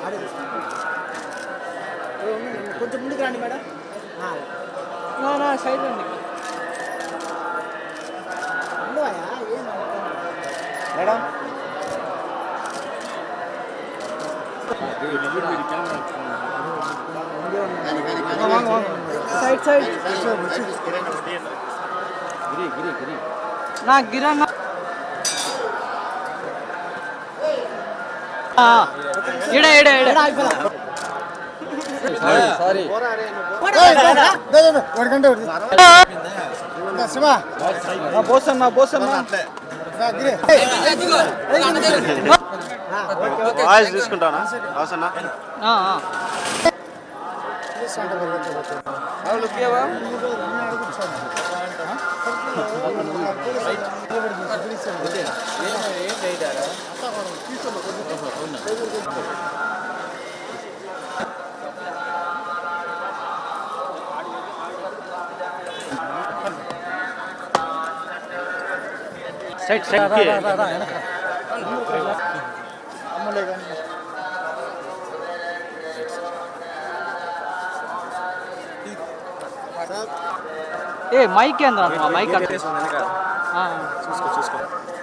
కొంచెం ముందుకు రండి మేడం. సైడ్ రండి మేడం. సైడ్ సైడ్ నా గిరన్న ఇడ ఇడ ఇడ సారీ బోసన్నా బోసన్నా వాయిస్ తీసుకుంటానా అవసరనా సైడ్ సైడ్ ఏ మైక్ ఏంద్రా మైక్ చూసుకో చూసుకో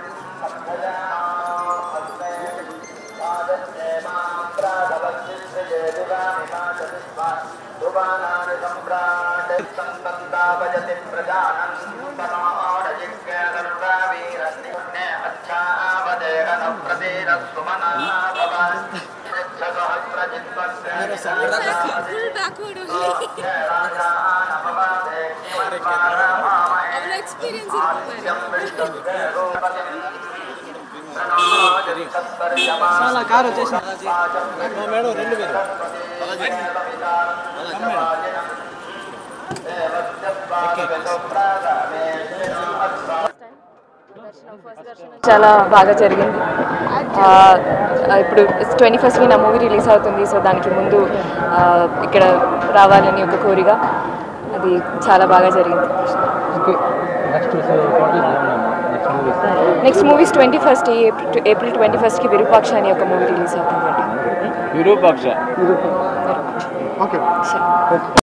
చాలా కారు వచ్చేసి మేడం 2 చాలా బాగా జరిగింది. ఇప్పుడు 21st నా మూవీ రిలీజ్ అవుతుంది. సో దానికి ముందు ఇక్కడ రావాలని ఒక కోరిక, అది చాలా బాగా జరిగింది. Next movies 21st April 21st Virupaksha అని ఒక మూవీ రిలీజ్ అవుతుంది. విరూపాక్ష.